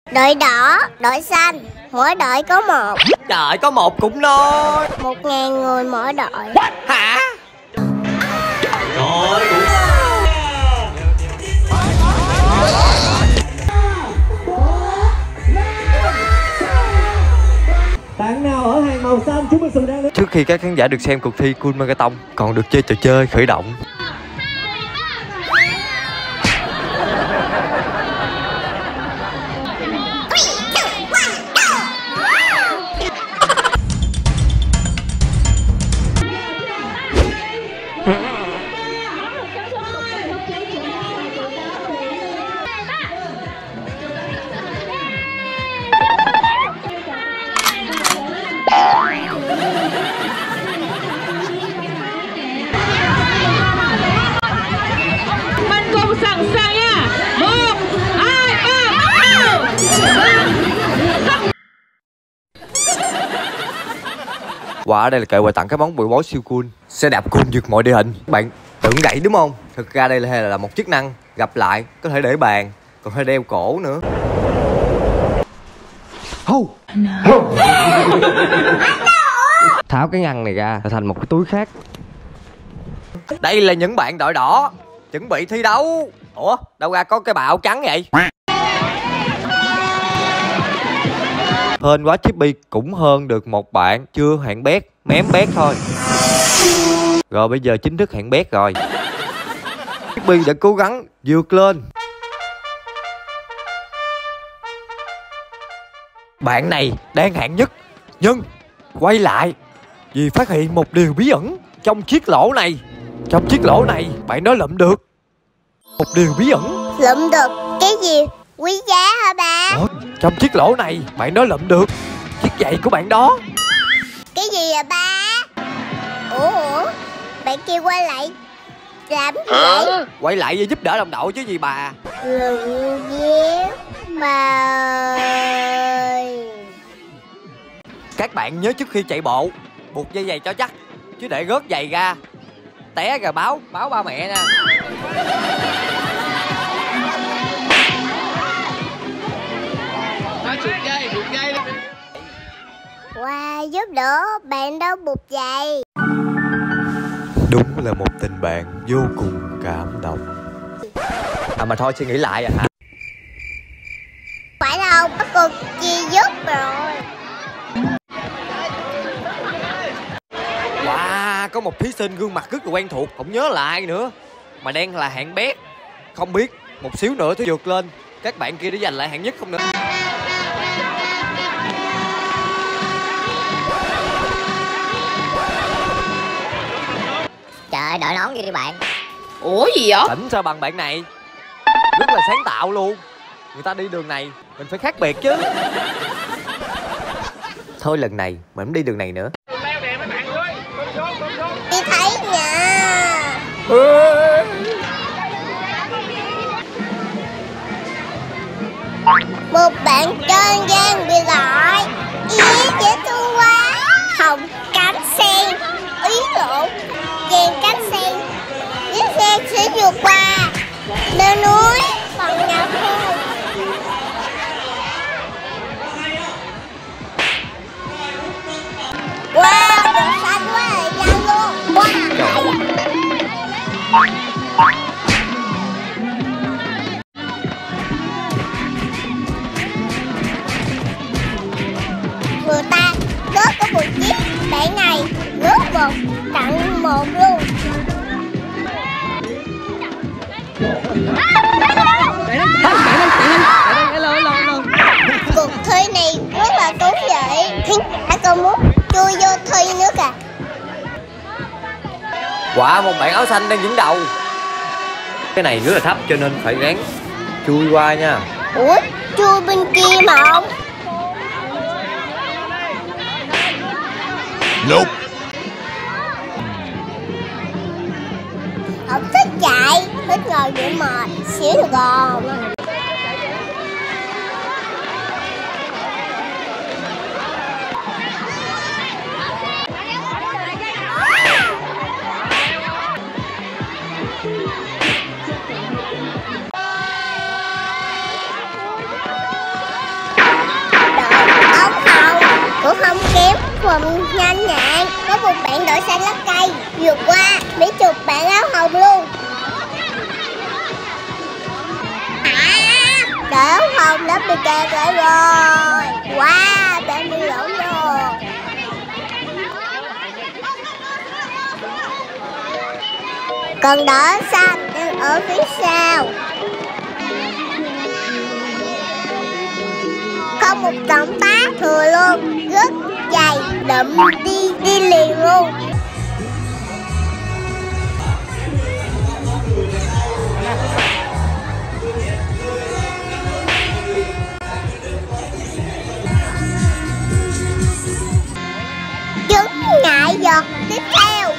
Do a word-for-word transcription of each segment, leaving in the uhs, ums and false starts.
Đội đỏ, đội xanh, mỗi đội có một. Trời, có một cũng nói. Một ngàn người mỗi đội. Hả? Trời ơi, bạn nào ở hàng màu xanh chúng mình đang đến. Trước khi các khán giả được xem cuộc thi Cool Marathon, còn được chơi trò chơi khởi động. Wow, đây là kệ quà tặng cái món bụi bối siêu cool. Xe đạp cool vượt mọi địa hình. Bạn tưởng vậy đúng không? Thực ra đây là, là một chức năng gặp lại, có thể để bàn, còn hơi đeo cổ nữa. Oh. Tháo cái ngăn này ra thành một cái túi khác. Đây là những bạn đội đỏ chuẩn bị thi đấu. Ủa, đâu ra có cái bào trắng vậy? Hên quá, Chippy cũng hơn được một bạn chưa hẹn bét, mém bét thôi. Rồi bây giờ chính thức hẹn bét rồi. Chippy đã cố gắng vượt lên. Bạn này đang hạng nhất, nhưng quay lại vì phát hiện một điều bí ẩn trong chiếc lỗ này. Trong chiếc lỗ này bạn đó lượm được một điều bí ẩn. Lượm được cái gì quý giá hả ba? Đó, trong chiếc lỗ này bạn đó lượm được chiếc giày của bạn đó. Cái gì vậy ba? Ủa, ủa bạn kia quay lại làm gì vậy? Quay lại để giúp đỡ đồng đội chứ gì bà. Lượm dép mà. Các bạn nhớ trước khi chạy bộ buộc dây giày cho chắc, chứ để rớt giày ra té rồi báo báo ba mẹ nè. Wow, giúp đỡ bạn đâu buộc giày. Đúng là một tình bạn vô cùng cảm động. À mà thôi, suy nghĩ lại à hả? Phải đâu, có cô chi giúp rồi. Wow, có một thí sinh gương mặt rất là quen thuộc, không nhớ là ai nữa, mà đang là hạng bét. Không biết một xíu nữa thì vượt lên các bạn kia để giành lại hạng nhất không nữa. Trời ơi, đội nón gì đi bạn. Ủa gì vậy? Tỉnh sao bằng bạn này, rất là sáng tạo luôn. Người ta đi đường này mình phải khác biệt chứ. Thôi lần này mình không đi đường này nữa. Đi thấy nha. Một bạn chơi gian bị loại. Ý dễ thương quá. Hồng cánh sen. Ý lộn. Đèn cánh sen. Chiếc xe sẽ vượt qua đồi núi bằng nhỏ thôi. Wow, đường xanh quá rồi ra luôn. Wow. Người ta rớt có một chiếc, bạn này rớt một tặng một luôn. Cuộc thi này rất là thú vị. Khán giả còn muốn chui vô thi nữa kìa. Quả wow, một bạn áo xanh đang dẫn đầu. Cái này rất là thấp cho nên phải ráng chui qua nha. Ủa, chui bên kia mà không? Nope. Không thích chạy, thích ngồi để mệt, xíu được không? cũng không kém phần nhanh nhẹn. Có một bạn đội xanh lá cây vượt qua mấy chục bạn áo hồng luôn. À, đội áo hồng đã bị kẹt lại rồi. Wow, bạn bị lộn rồi. Còn đỏ xanh đang ở phía sau. Không một động tác thừa luôn, rất dày, đậm đi đi liền luôn. Chứng ngại vật tiếp theo.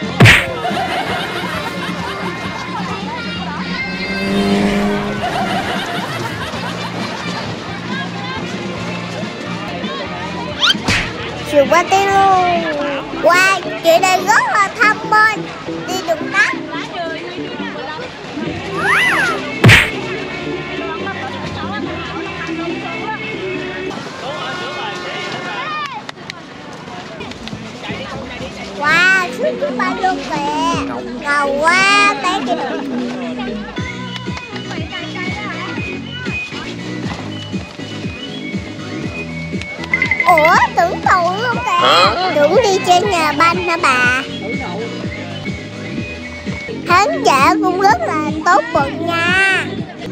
Chiều qua tí luôn. Wow, chị này rất là thông minh. Đi đường tắt. Wow, xuống thứ ba luôn kìa. Ngầu quá, té kìa. Ủa, tưởng tù luôn kìa. Tưởng đi trên nhà banh hả bà? Khán giả cũng rất là tốt bụng nha.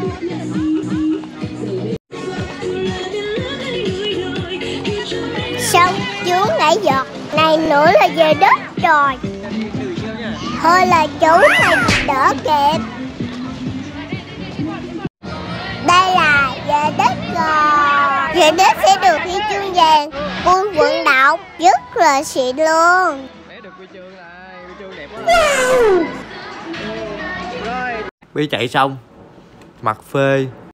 Xong chú nãy giọt này nữa là về đất rồi. Thôi là chú này đỡ kẹt. Đây là về đất rồi. Về đất sẽ được huy chương vàng môn vận động, rất là xịn luôn. Bi chạy xong mặt phê